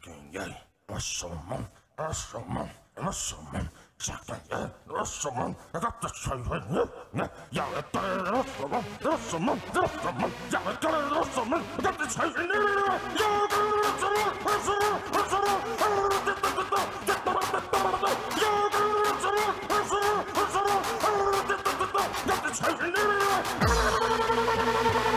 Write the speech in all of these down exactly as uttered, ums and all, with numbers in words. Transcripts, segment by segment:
Shocking, yeah. Muscleman, muscleman, muscleman. Shocking, yeah. Muscleman. I got the train, yeah. Yeah, I got it, muscleman, muscleman, muscleman. Yeah, I got it, muscleman. I got the train, yeah. Yeah, I got it, muscleman, muscleman, muscleman. Yeah, I got it, muscleman, muscleman, muscleman. Got the train, yeah.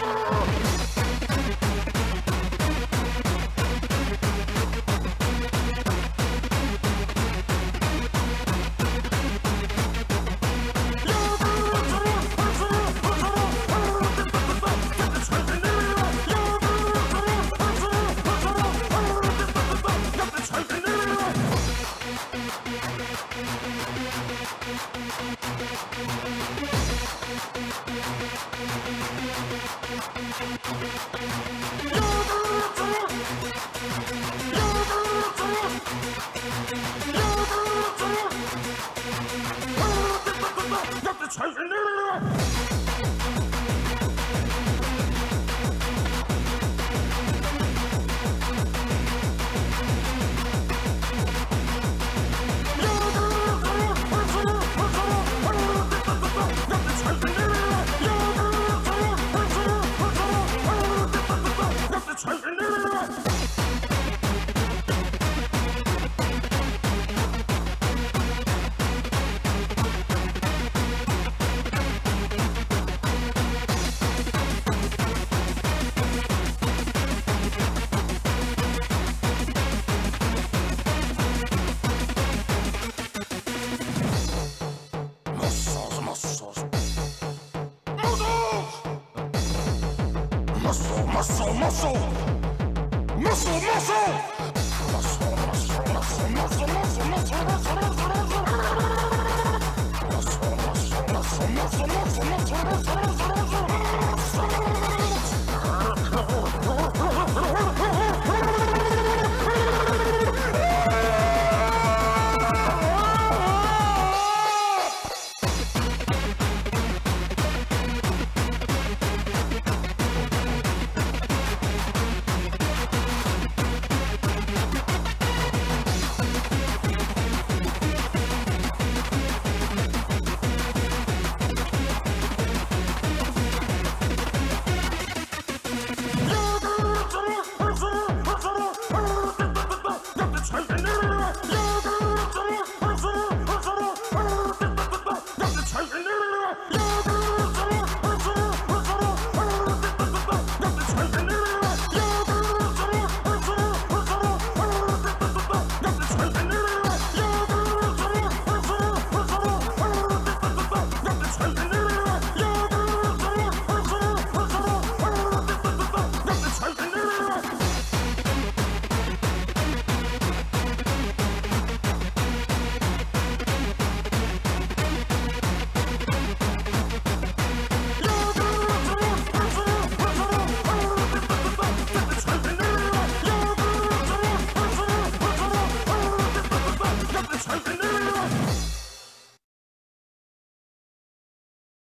Muscle, muscle, muscle, muscle, muscle, muscle, muscle, muscle, muscle, muscle, muscle, muscle, muscle, muscle, muscle, muscle, muscle, muscle, muscle, muscle.